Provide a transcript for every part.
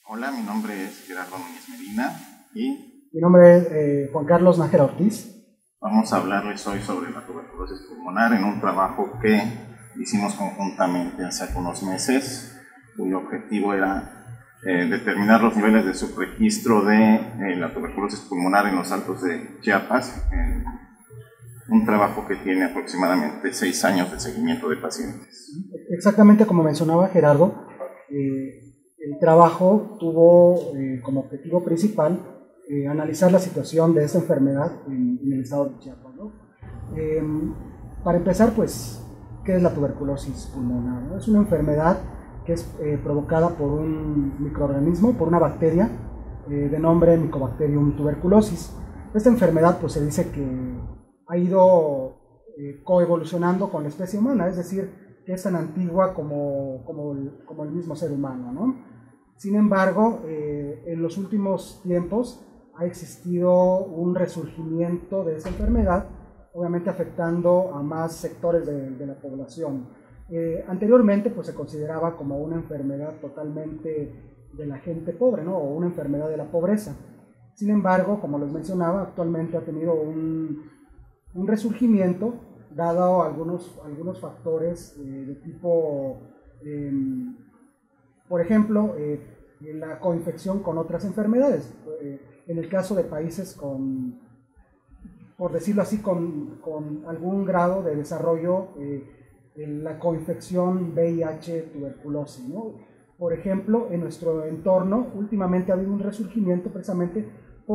Hola, mi nombre es Gerardo Núñez Medina y mi nombre es Juan Carlos Nájera Ortiz. Vamos a hablarles hoy sobre la tuberculosis pulmonar en un trabajo que hicimos conjuntamente hace algunos meses, cuyo objetivo era determinar los niveles de subregistro de la tuberculosis pulmonar en los Altos de Chiapas, un trabajo que tiene aproximadamente 6 años de seguimiento de pacientes. Exactamente como mencionaba Gerardo, el trabajo tuvo como objetivo principal analizar la situación de esta enfermedad en el estado de Chiapas, ¿no? Para empezar, pues, ¿qué es la tuberculosis pulmonar, ¿no? Es una enfermedad que es provocada por un microorganismo, por una bacteria de nombre Mycobacterium tuberculosis. Esta enfermedad, pues, se dice que ha ido coevolucionando con la especie humana, es decir, que es tan antigua como el mismo ser humano, ¿no? Sin embargo, en los últimos tiempos ha existido un resurgimiento de esta enfermedad, obviamente afectando a más sectores de la población. Anteriormente, pues, se consideraba como una enfermedad totalmente de la gente pobre, ¿no? O una enfermedad de la pobreza. Sin embargo, como les mencionaba, actualmente ha tenido un resurgimiento, dado algunos factores de tipo, por ejemplo, la coinfección con otras enfermedades. En el caso de países por decirlo así, con algún grado de desarrollo, la coinfección VIH-tuberculosis, ¿no? Por ejemplo, en nuestro entorno últimamente ha habido un resurgimiento precisamente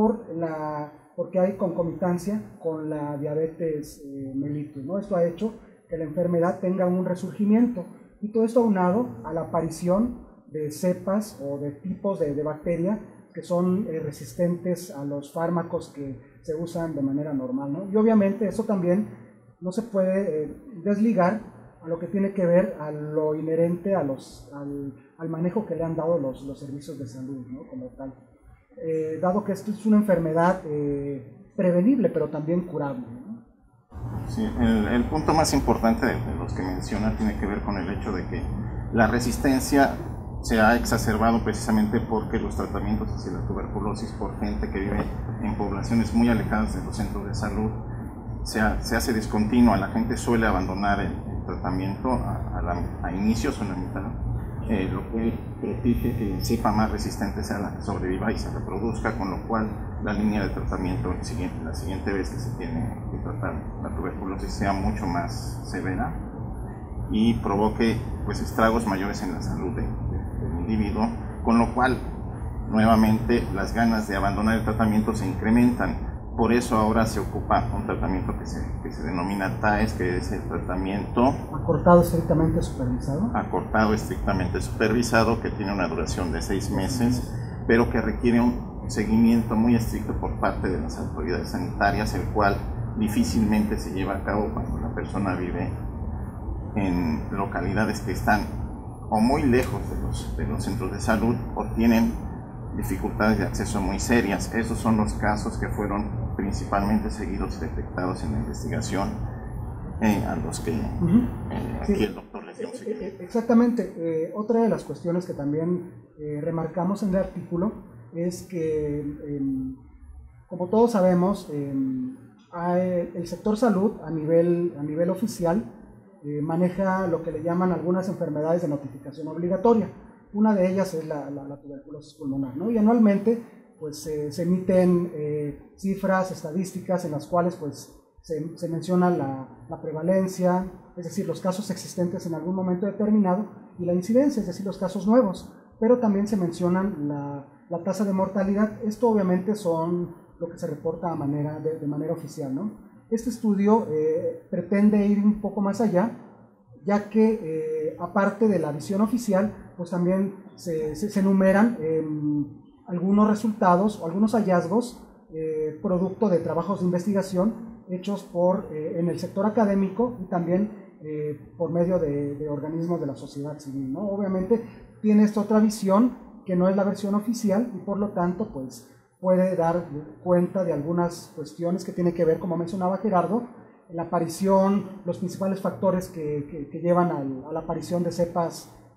porque hay concomitancia con la diabetes mellitus, ¿no? Esto ha hecho que la enfermedad tenga un resurgimiento, y todo esto aunado a la aparición de cepas o de tipos de bacteria que son resistentes a los fármacos que se usan de manera normal, ¿no? Y obviamente eso también no se puede desligar a lo que tiene que ver a lo inherente al manejo que le han dado los servicios de salud, ¿no? Como tal. Dado que esto es una enfermedad prevenible, pero también curable, ¿no? Sí, el punto más importante de los que menciona tiene que ver con el hecho de que la resistencia se ha exacerbado precisamente porque los tratamientos hacia la tuberculosis por gente que vive en poblaciones muy alejadas de los centros de salud se hace discontinua. La gente suele abandonar el tratamiento a inicios o en la mitad, lo que propige que la cepa más resistente sea la que sobreviva y se reproduzca, con lo cual la línea de tratamiento la siguiente vez que se tiene que tratar la tuberculosis sea mucho más severa y provoque, pues, estragos mayores en la salud del individuo, con lo cual nuevamente las ganas de abandonar el tratamiento se incrementan. Por eso ahora se ocupa un tratamiento que se denomina TAES, que es el tratamiento acortado estrictamente supervisado. Acortado estrictamente supervisado, que tiene una duración de 6 meses, pero que requiere un seguimiento muy estricto por parte de las autoridades sanitarias, el cual difícilmente se lleva a cabo cuando la persona vive en localidades que están o muy lejos de los centros de salud o tienen dificultades de acceso muy serias. Esos son los casos que fueron principalmente seguidos y detectados en la investigación, a los que aquí sí, el doctor les dio un seguimiento. Exactamente. Otra de las cuestiones que también remarcamos en el artículo es que, como todos sabemos, el sector salud a nivel oficial maneja lo que le llaman algunas enfermedades de notificación obligatoria. Una de ellas es la tuberculosis pulmonar, ¿no? Y anualmente, pues, se emiten cifras estadísticas en las cuales, pues, se menciona la prevalencia, es decir, los casos existentes en algún momento determinado, y la incidencia, es decir, los casos nuevos, pero también se mencionan la tasa de mortalidad. Esto obviamente son lo que se reporta de manera oficial, ¿no? Este estudio pretende ir un poco más allá, ya que aparte de la visión oficial, pues también se enumeran algunos resultados o algunos hallazgos producto de trabajos de investigación hechos en el sector académico y también por medio de organismos de la sociedad civil, ¿no? Obviamente tiene esta otra visión que no es la versión oficial y por lo tanto, pues, puede dar cuenta de algunas cuestiones que tienen que ver, como mencionaba Gerardo, la aparición, los principales factores que llevan a la aparición de cepas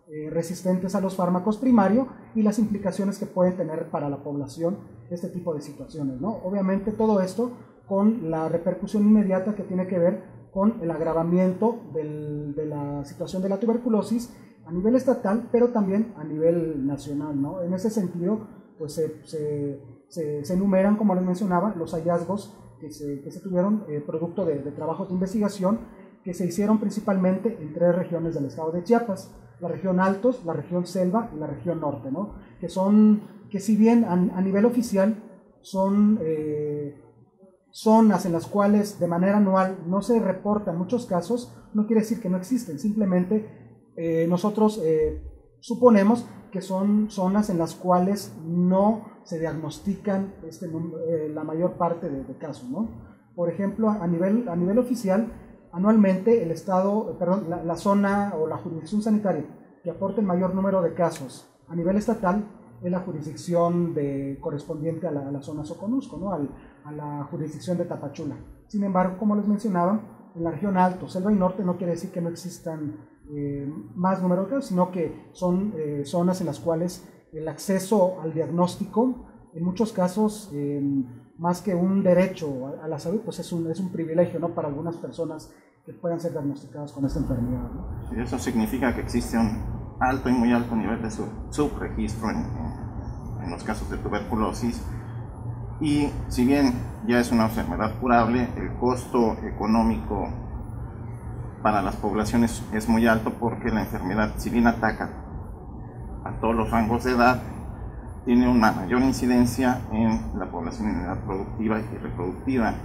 resistentes a los fármacos primarios y las implicaciones que pueden tener para la población este tipo de situaciones, ¿no? Obviamente todo esto con la repercusión inmediata que tiene que ver con el agravamiento de la situación de la tuberculosis a nivel estatal, pero también a nivel nacional, ¿no? En ese sentido, pues se enumeran, como les mencionaba, los hallazgos que se tuvieron producto de trabajos de investigación que se hicieron principalmente en 3 regiones del estado de Chiapas: la región Altos, la región Selva y la región Norte, ¿no? Que si bien a nivel oficial son zonas en las cuales de manera anual no se reportan muchos casos, no quiere decir que no existen, simplemente nosotros suponemos que son zonas en las cuales no se diagnostican la mayor parte de casos, ¿no? Por ejemplo, a nivel oficial, anualmente el estado, la zona o la jurisdicción sanitaria que aporta el mayor número de casos a nivel estatal es la jurisdicción correspondiente a la zona Soconusco, ¿no? A la jurisdicción de Tapachula. Sin embargo, como les mencionaba, en la región Alto, Selva y Norte no quiere decir que no existan más número de casos, sino que son zonas en las cuales el acceso al diagnóstico, en muchos casos, más que un derecho a la salud, pues es un privilegio, ¿no? Para algunas personas que puedan ser diagnosticadas con esta enfermedad, ¿no? Y eso significa que existe un alto y muy alto nivel de subregistro en los casos de tuberculosis, y si bien ya es una enfermedad curable, el costo económico para las poblaciones es muy alto, porque la enfermedad, si bien ataca a todos los rangos de edad, tiene una mayor incidencia en la población en edad productiva y reproductiva.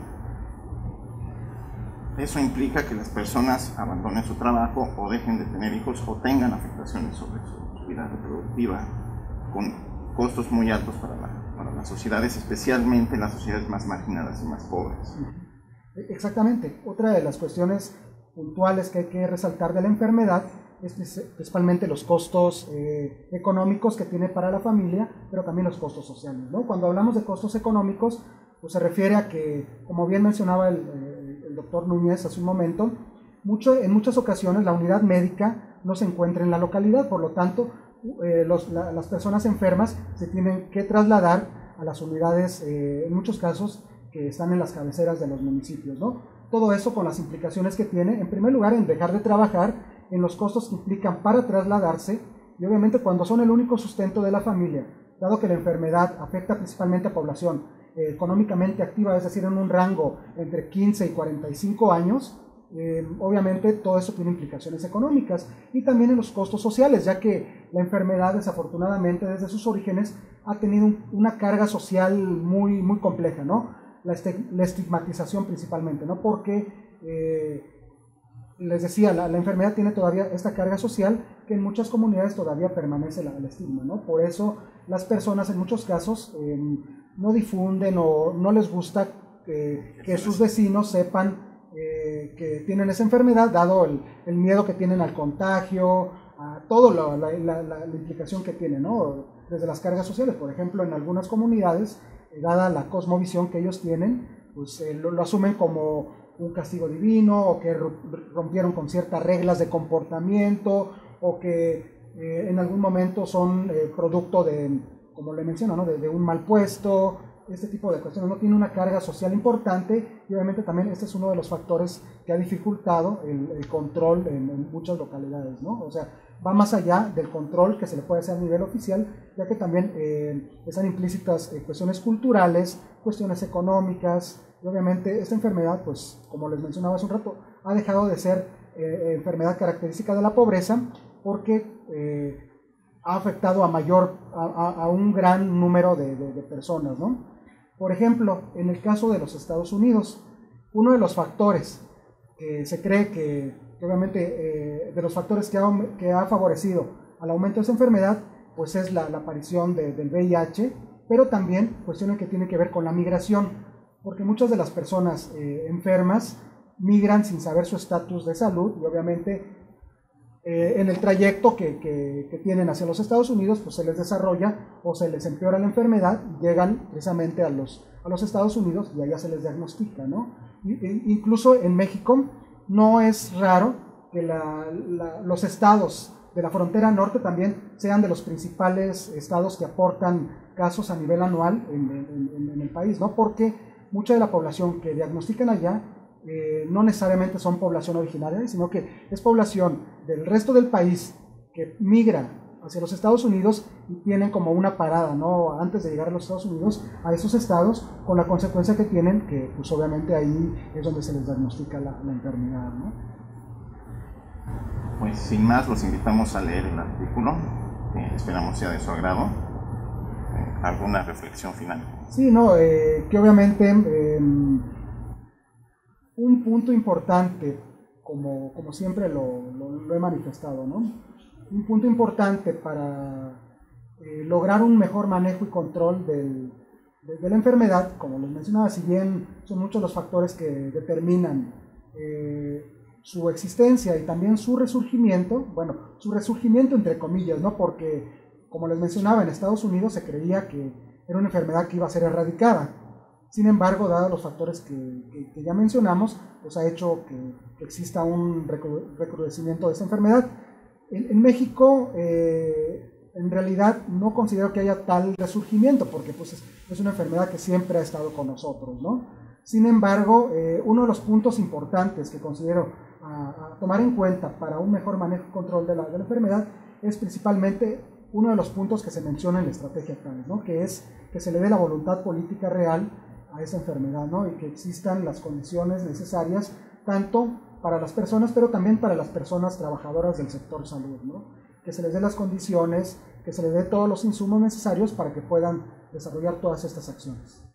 Eso implica que las personas abandonen su trabajo o dejen de tener hijos o tengan afectaciones sobre su vida reproductiva, con costos muy altos para las sociedades, especialmente las sociedades más marginadas y más pobres. Exactamente. Otra de las cuestiones puntuales que hay que resaltar de la enfermedad es principalmente los costos económicos que tiene para la familia, pero también los costos sociales, ¿no? Cuando hablamos de costos económicos, pues se refiere a que, como bien mencionaba el doctor Núñez hace un momento, en muchas ocasiones la unidad médica no se encuentra en la localidad, por lo tanto las personas enfermas se tienen que trasladar a las unidades, en muchos casos, que están en las cabeceras de los municipios, ¿no? Todo eso con las implicaciones que tiene, en primer lugar, en dejar de trabajar, en los costos que implican para trasladarse, y obviamente cuando son el único sustento de la familia, dado que la enfermedad afecta principalmente a población económicamente activa, es decir, en un rango entre 15 y 45 años, obviamente todo eso tiene implicaciones económicas, y también en los costos sociales, ya que la enfermedad desafortunadamente desde sus orígenes ha tenido una carga social muy, muy compleja, ¿no? La estigmatización principalmente, ¿no? Porque les decía, la enfermedad tiene todavía esta carga social que en muchas comunidades todavía permanece el estigma, ¿no? Por eso las personas en muchos casos no difunden o no les gusta que sus vecinos sepan que tienen esa enfermedad, dado el miedo que tienen al contagio, a toda la implicación que tiene, ¿no? Desde las cargas sociales, por ejemplo, en algunas comunidades, dada la cosmovisión que ellos tienen, pues lo asumen como un castigo divino, o que rompieron con ciertas reglas de comportamiento, o que en algún momento son producto de, como le menciono, ¿no? de un mal puesto. Este tipo de cuestiones no tiene una carga social importante, y obviamente también este es uno de los factores que ha dificultado el control en muchas localidades, ¿no? O sea, va más allá del control que se le puede hacer a nivel oficial, ya que también están implícitas cuestiones culturales, cuestiones económicas, y obviamente esta enfermedad, pues como les mencionaba hace un rato, ha dejado de ser enfermedad característica de la pobreza, porque ha afectado a un gran número de personas, ¿no? Por ejemplo, en el caso de los Estados Unidos, uno de los factores que se cree que obviamente de los factores que ha favorecido al aumento de esa enfermedad, pues es la aparición del VIH, pero también cuestiones que tienen que ver con la migración, porque muchas de las personas enfermas migran sin saber su estatus de salud, y obviamente en el trayecto que tienen hacia los Estados Unidos, pues se les desarrolla o se les empeora la enfermedad, y llegan precisamente a los Estados Unidos y allá se les diagnostica, ¿no? Incluso en México no es raro que los estados de la frontera norte también sean de los principales estados que aportan casos a nivel anual en el país, ¿no? Porque mucha de la población que diagnostican allá no necesariamente son población originaria, sino que es población del resto del país que migra hacia los Estados Unidos y tienen como una parada, ¿no? Antes de llegar a los Estados Unidos, a esos estados, con la consecuencia que tienen, que pues obviamente ahí es donde se les diagnostica la enfermedad, ¿no? Pues sin más, los invitamos a leer el artículo, que esperamos sea de su agrado. ¿Alguna reflexión final? Sí, no, que obviamente un punto importante, como siempre lo he manifestado, ¿no? Un punto importante para lograr un mejor manejo y control de la enfermedad, como les mencionaba, si bien son muchos los factores que determinan su existencia y también su resurgimiento, bueno, su resurgimiento entre comillas, ¿no? Porque, como les mencionaba, en Estados Unidos se creía que era una enfermedad que iba a ser erradicada. Sin embargo, dados los factores que ya mencionamos, pues ha hecho que exista un recrudecimiento de esta enfermedad. En México, en realidad, no considero que haya tal resurgimiento, porque pues, es una enfermedad que siempre ha estado con nosotros, ¿no? Sin embargo, uno de los puntos importantes que considero a tomar en cuenta para un mejor manejo y control de la enfermedad es principalmente uno de los puntos que se menciona en la estrategia CANES, ¿no? Que es que se le dé la voluntad política real a esa enfermedad, ¿no? Y que existan las condiciones necesarias tanto para las personas, pero también para las personas trabajadoras del sector salud, ¿no? Que se les dé las condiciones, que se les dé todos los insumos necesarios para que puedan desarrollar todas estas acciones.